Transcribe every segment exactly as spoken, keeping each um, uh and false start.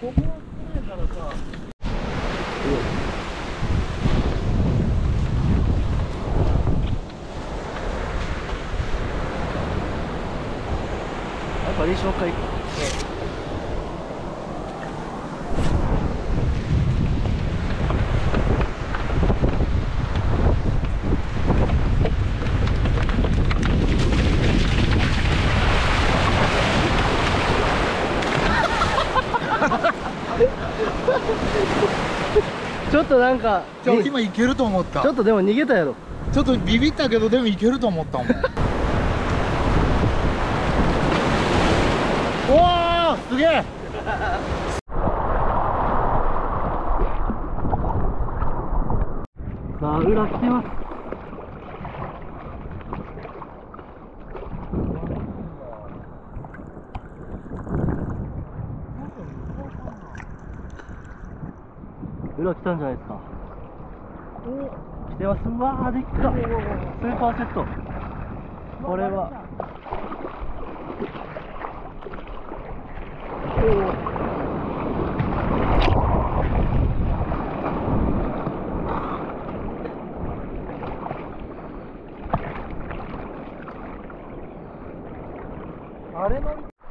ここは少ないからさ。 やっぱ臨床会か。ちょっとなんかじゃあ今いけると思った。 ちょっとでも逃げたやろ。 ちょっとビビったけどでもいけると思ったもん。おおすげえ。 さあ裏来てます。裏来たんじゃないですか。来てます。うわーでっかスーパーセット。これはあれの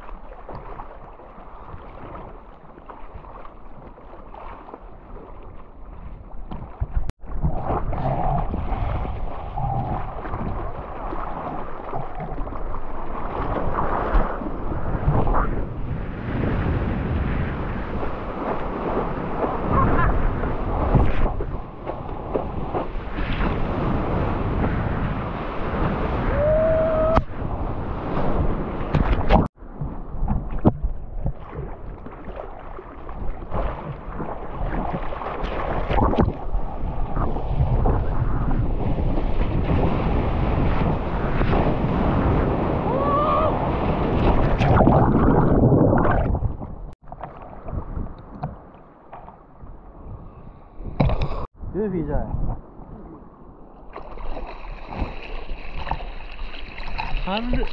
ルーフィーじゃない。軽っ。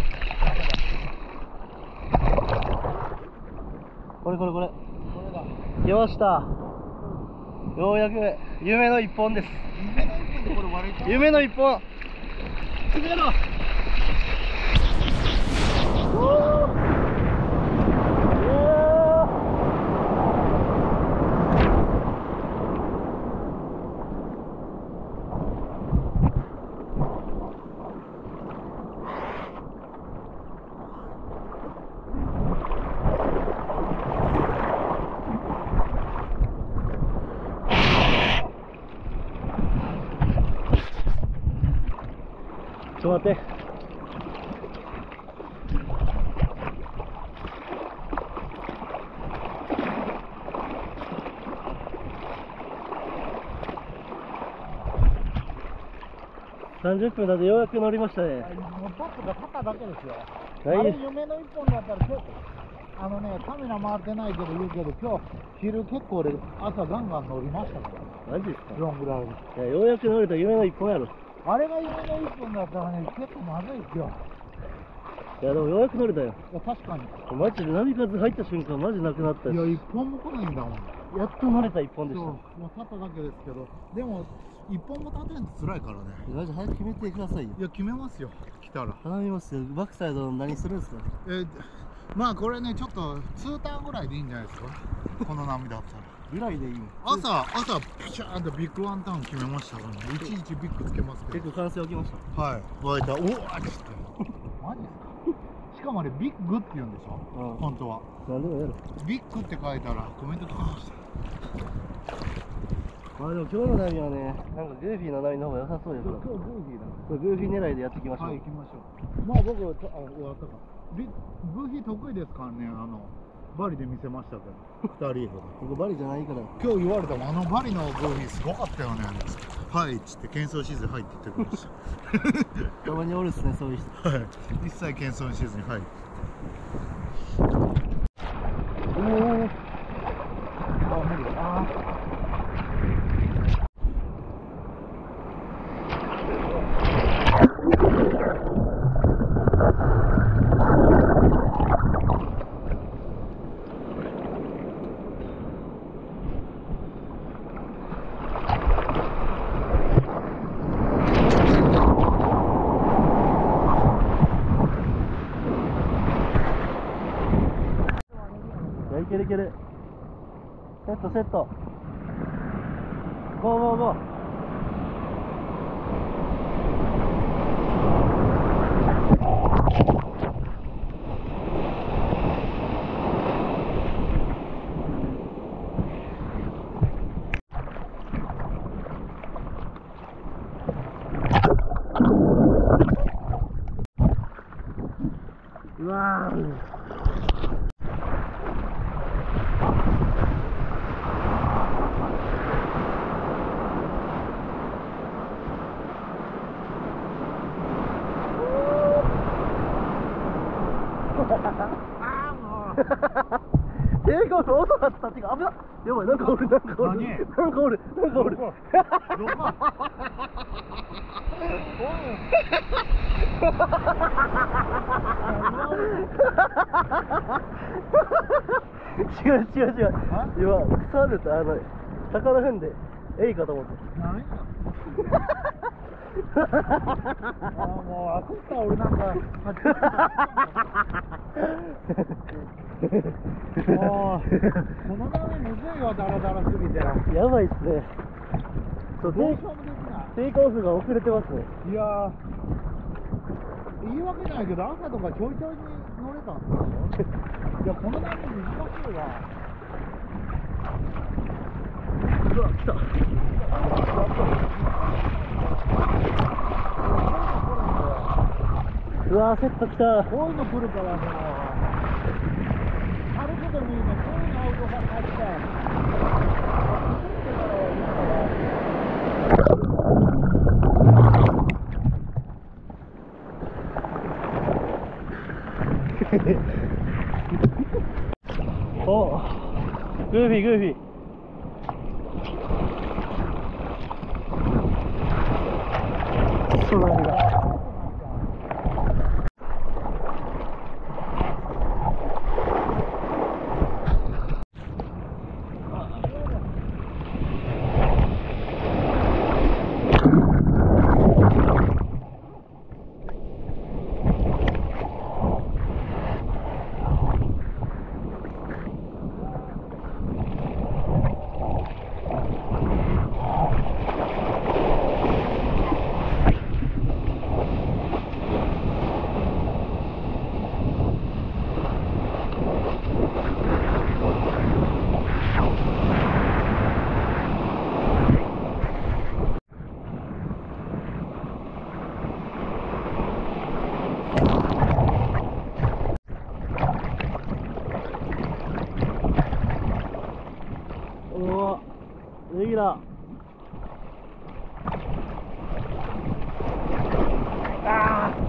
これこれこれ。これだ。来ました。ようやく夢の一本です。夢の一本。夢の。ちょっと待って。さんじゅっぷんだってようやく乗りましたね。 もうタップが立っただけですよ。 はいあれ夢の一本だったら今日あのねカメラ回ってないけど言うけど今日昼結構俺朝ガンガン乗りましたから。 マジですか。 ロングライブ。 いやようやく乗れた夢の一本やろ。 あれが夢の一本だったらね結構まずいですよ。 いやでもようやく乗れたよ。 いや確かに。 マジで波風入った瞬間マジなくなったし。 いや一本も来ないんだもん。 やっと乗れた一本でした。 そうもう立っただけですけどでも一本も立てんと辛いからね。 マジ早く決めてくださいよ。 いや決めますよ来たら。 頼みますよ。バックサイド何するんですか。 えー、まあこれねちょっとにターンぐらいでいいんじゃないですかこの波だったら。 ぐらいでいいの。 朝朝ピシャーンとビッグワンターン決めましたからね。いちいちビッグつけますけど結構歓声起きました。 はい湧いた。おおっつってマジですか。しかもあれビッグって言うんでしょ、うん、本当は。 何でもやる。 ビッグって書いたらコメント来ました。 まあでも今日の波はね、なんかグーフィーの波の方が良さそうですから。 今日グーフィーだ。 そうグーフィー狙いでやっていきましょう。 はい、行きましょう。まあ僕、あ、終わったか。ビグーフィー得意ですからね、あの、バリで見せましたけど、ふたりで。 ここバリじゃないから。 今日言われたもん、あのバリのグーフィーすごかったよね。はいっつって謙遜しずはいって言ってくれました。 たまにおるっすね、そういう人。 はい。一切謙遜しずにはい。 おお。あ、無理だ。ああ。 や、いけるいける。セットセット。ゴーゴーゴー。うわー。 ああもうテイクオフ遅かったっていうか、危なっ。やばい、なんかおる、なんかおる、 何なんかおる、なんかおる。 どこどこ違う違う違う。今、草であの、魚踏んで、エイかと思って。 何やああもう焦った俺なんかもうこの波むずいよ、ダラダラすぎて。 やばいっすね。そう、 どうテイしようもできなテイクオフが遅れてますね。 い。いやー言い訳ないけど朝とかちょいちょいに乗れたんですよ。いやこの波難しいわ。 うわ、来た。うわー、セット来た。 こういうの来るからもう軽くでもいいの、こういうのアウトが勝ちたい。 お、グーフィーグーフィー。そうなんだ。うわ、レギュラー。あー。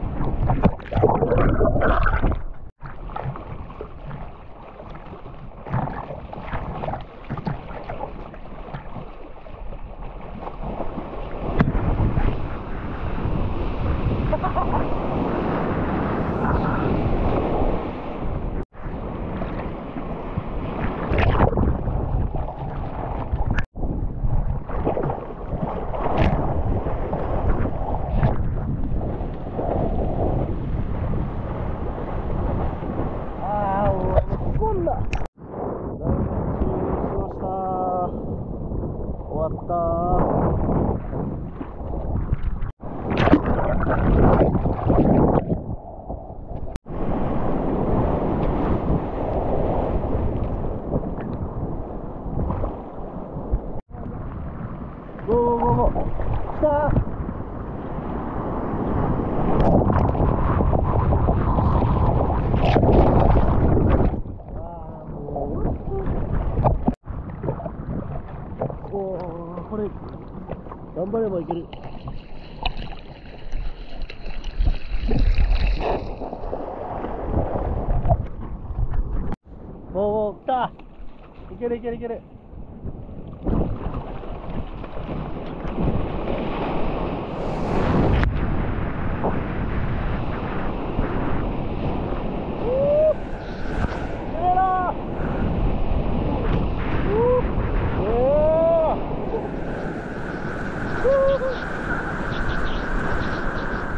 終わったー。ゴーゴーゴーゴー。来たー。これ頑張ればいける。おお、来た。いけるいけるいける。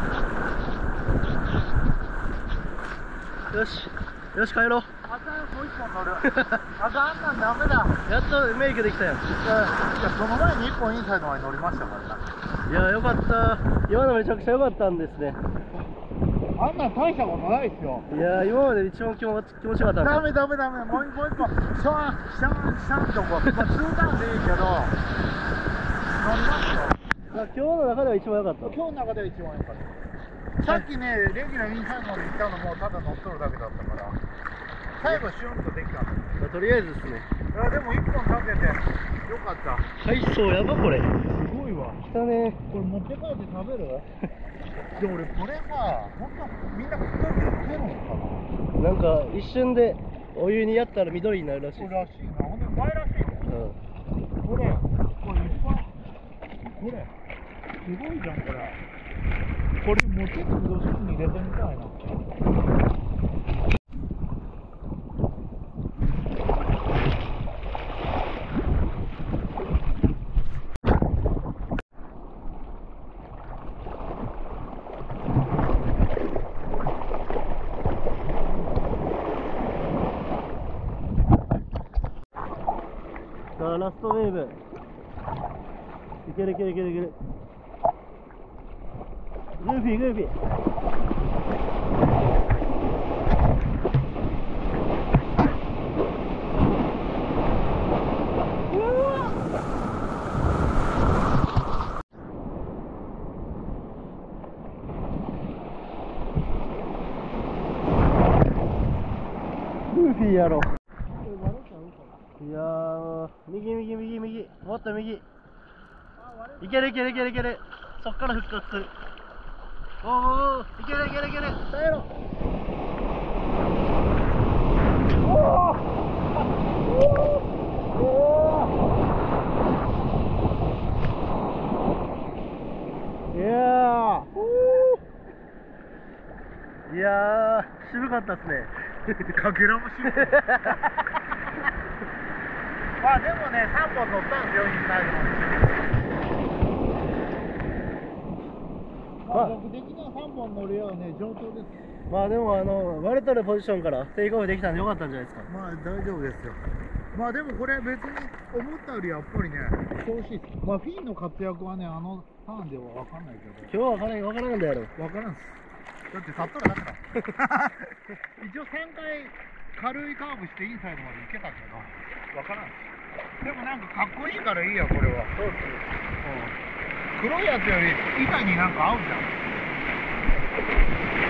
よしよし帰ろう。 あかん、こいつ本乗る。あかんなんダメだ。 やっと免許できたよ。 いや、その前にいっぽんインサイドまで乗りましたからな。 いや、よかった。今のめちゃくちゃ良かったんですね。 あんなん大したことないっすよ。 いや、今まで一番気持ち気持ちよかったんダメダメダメ、もうもう一本、シャン、シャン、シャンとこ、まあ、ツーダウンでいいけど、乗りますよ。 まあ、今日の中では一番良かった。 今日の中では一番良かった。さっきね、レギュラーインサイドまで行ったのもただ乗っとるだけだったから、最後シュンとできたんです。 まあ、とりあえずですね。 いや、でもいっぽんかけてよかった。 海藻やばこれ。 すごいわ。 来たね。 これ持って帰って食べるでも俺これさ、ほんとみんなここで売ってるのかな。 なんか一瞬でお湯にやったら緑になるらしい。 これらしいな。ほんでうまいらしいね。 うん。 これ、これいっぱい。これ、すごいじゃんこれ。これ持ってって味噌汁に入れてみたいな。 さあラストウェーブ。いけるいけるいけるいける。グーフィーグーフィー。グーフィーやろ。いやー、右右右右、もっと右。いけるいけるいけるいける。そっから復活する。おーおー、いけるいけるいける。耐えろ。おーいやー、いやー、渋かったっすね。 かけらもしい。まあでもね、さんぼん乗ったんですよ、インサイドまで。まあ、僕的にはさんぼん乗るようね、上等です。 まあでもあの割れとるポジションからテイクオフできたんでよかったんじゃないですか。 まあ大丈夫ですよ。まあでもこれ別に思ったよりやっぱりね、調子いいです。まあフィンの活躍はね、あのターンでは分かんないけど。 今日は分からん分からんだやろ。 分からんっす。だって立っとるだけだ。一応さんかい軽いカーブしてインサイドまで行けたけど、分からんっす。でもなんかかっこいいからいいや、これは。 そうっすね。 うん、黒いやつより板になんか合うじゃん。